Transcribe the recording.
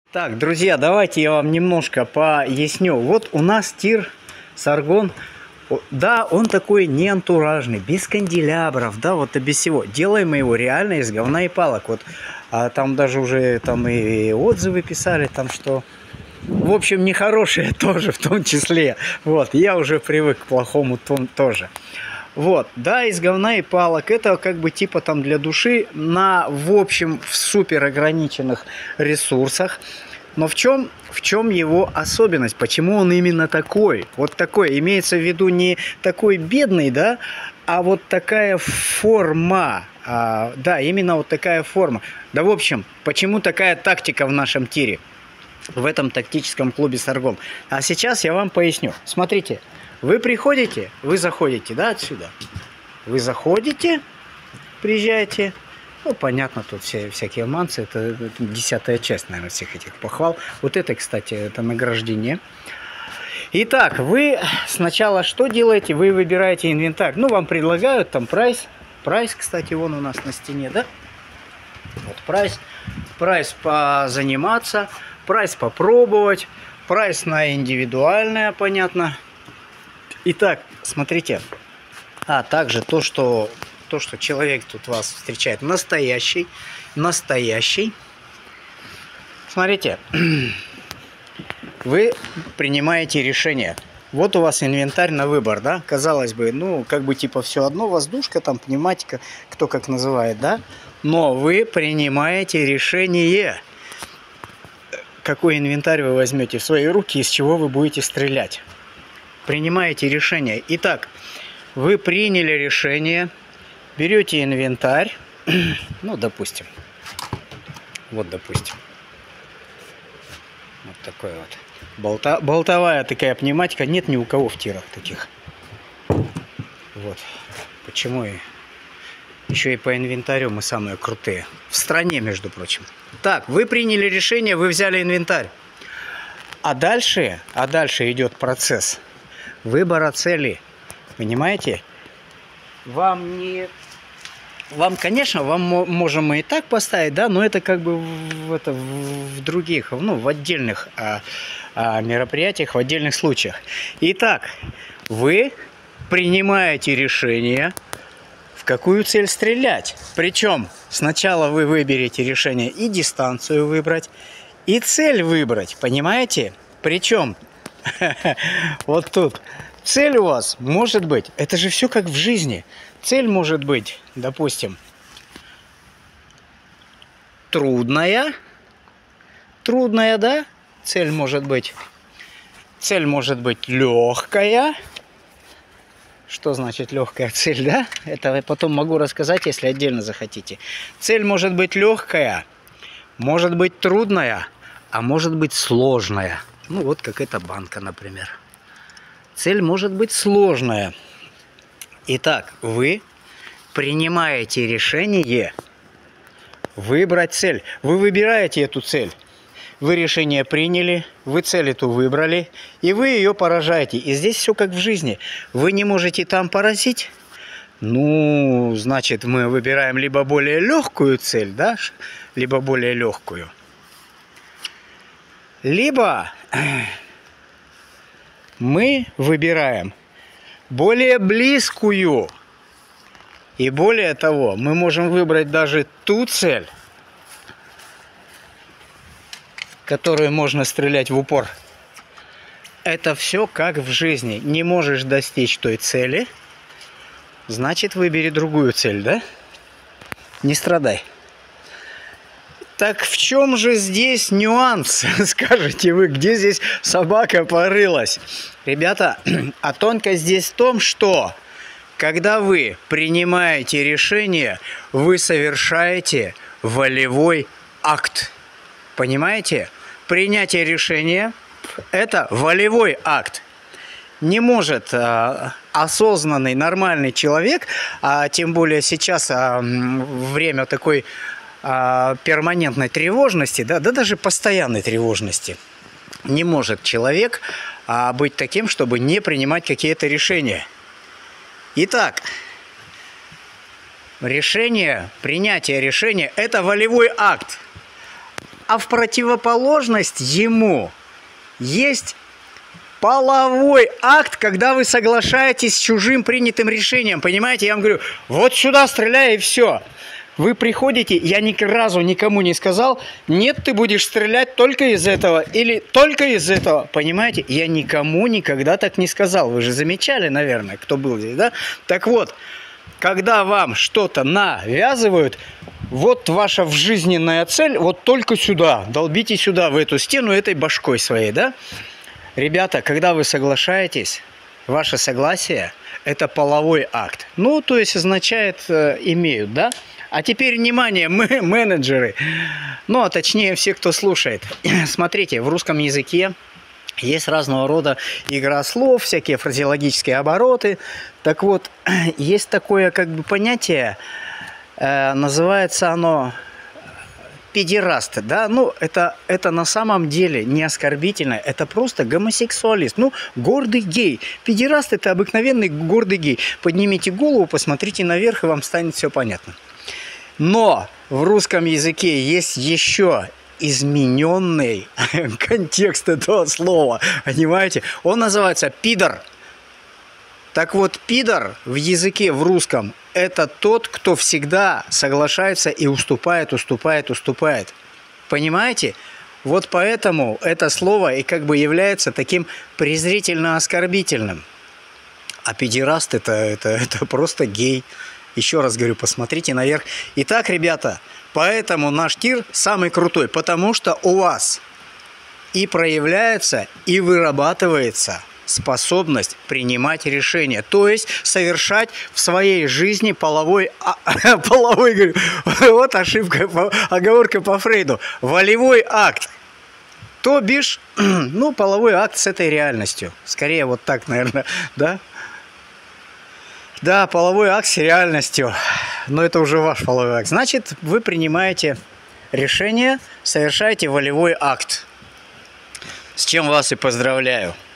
Так, друзья, давайте я вам немножко поясню. Вот у нас тир Sargon. Да, он такой не антуражный, без канделябров, да, вот и без всего. Делаем мы его реально из говна и палок. Вот там даже уже там и отзывы писали, там что, в общем, нехорошие тоже в том числе. Вот, я уже привык к плохому тоже. Вот, да, из говна и палок. Это как бы типа там для души в общем, в супер ограниченных ресурсах. Но в чем его особенность? Почему он именно такой? Вот такой, имеется в виду не такой бедный, да, а вот такая форма. Да, именно вот такая форма. Да, в общем, почему такая тактика в нашем тире? В этом тактическом клубе Sargon. А сейчас я вам поясню. Смотрите, вы приходите, вы заходите, да, отсюда. Вы заходите, приезжаете. Ну, понятно, тут всякие манцы. Это 10-я часть, наверное, всех этих похвал. Вот это, кстати, это награждение. Итак, вы сначала что делаете? Вы выбираете инвентарь. Ну, вам предлагают там прайс. Прайс, кстати, вон у нас на стене, да? Вот прайс. Прайс позаниматься. Прайс попробовать. Прайс на индивидуальное, понятно. Итак, смотрите. Также то, что человек тут вас встречает настоящий. Смотрите, вы принимаете решение. Вот у вас инвентарь на выбор, да? Казалось бы, ну, как бы типа все одно, воздушка, там, пневматика, кто как называет, да? Но вы принимаете решение, какой инвентарь вы возьмете в свои руки, из чего вы будете стрелять. Принимаете решение. Итак, вы приняли решение. Берете инвентарь, ну, допустим, вот, допустим, вот такой вот, болтовая такая пневматика, нет ни у кого в тирах таких, вот, почему еще и по инвентарю мы самые крутые, в стране, между прочим. Так, вы приняли решение, вы взяли инвентарь, а дальше идет процесс выбора цели, понимаете? Конечно, вам можем мы и так поставить, да, но это как бы в других, ну, в отдельных мероприятиях, в отдельных случаях. Итак, вы принимаете решение, в какую цель стрелять. Причем сначала вы выберете решение и дистанцию выбрать, и цель выбрать, понимаете? Причем вот тут цель у вас может быть, это же все как в жизни. Цель может быть, допустим, трудная, да? Цель может быть легкая. Что значит легкая цель, да? Это я потом могу рассказать, если отдельно захотите. Цель может быть легкая, может быть трудная, а может быть сложная. Ну вот как эта банка, например. Цель может быть сложная. Итак, вы принимаете решение выбрать цель. Вы выбираете эту цель. Вы решение приняли, вы цель эту выбрали, и вы ее поражаете. И здесь все как в жизни. Вы не можете там поразить. Ну, значит, мы выбираем либо более легкую цель, да, либо более легкую. Либо мы выбираем более близкую. И более того, мы можем выбрать даже ту цель, которую можно стрелять в упор. Это все как в жизни. Не можешь достичь той цели, значит, выбери другую цель, да? Не страдай. Так в чем же здесь нюанс? Скажете вы, где здесь собака порылась? Ребята, а тонкость здесь в том, что когда вы принимаете решение, вы совершаете волевой акт. Понимаете? Принятие решения – это волевой акт. Не может осознанный, нормальный человек, а тем более сейчас время такой перманентной тревожности, да даже постоянной тревожности, не может человек быть таким, чтобы не принимать какие-то решения. Итак, принятие решения – это волевой акт. А в противоположность ему есть половой акт, когда вы соглашаетесь с чужим принятым решением. Понимаете, я вам говорю, вот сюда стреляй и все. Вы приходите, я ни разу никому не сказал, нет, ты будешь стрелять только из этого или только из этого. Понимаете, я никому никогда так не сказал. Вы же замечали, наверное, кто был здесь, да? Так вот, когда вам что-то навязывают, вот ваша жизненная цель, вот только сюда, долбите сюда, в эту стену этой башкой своей, да? Ребята, когда вы соглашаетесь, ваше согласие – это половой акт. Ну, то есть означает имеют, да? А теперь, внимание, мы менеджеры, ну, а точнее все, кто слушает. Смотрите, в русском языке есть разного рода игра слов, всякие фразеологические обороты. Так вот, есть такое как бы понятие, называется оно педераст, да, ну, это на самом деле не оскорбительно, это просто гомосексуалист, ну, гордый гей. Педераст – это обыкновенный гордый гей. Поднимите голову, посмотрите наверх, и вам станет все понятно. Но в русском языке есть еще измененный контекст этого слова, понимаете? Он называется пидор. Так вот, пидор в языке, в русском, это тот, кто всегда соглашается и уступает. Понимаете? Вот поэтому это слово и как бы является таким презрительно-оскорбительным. А педераст это просто гей. Еще раз говорю, посмотрите наверх. Итак, ребята, поэтому наш тир самый крутой, потому что у вас и проявляется, и вырабатывается способность принимать решения, то есть совершать в своей жизни половой, говорю, вот ошибка, оговорка по Фрейду, волевой акт. То бишь, ну, половой акт с этой реальностью. Скорее вот так, наверное, да? Да, половой акт с реальностью, но это уже ваш половой акт. Значит, вы принимаете решение, совершаете волевой акт. С чем вас и поздравляю.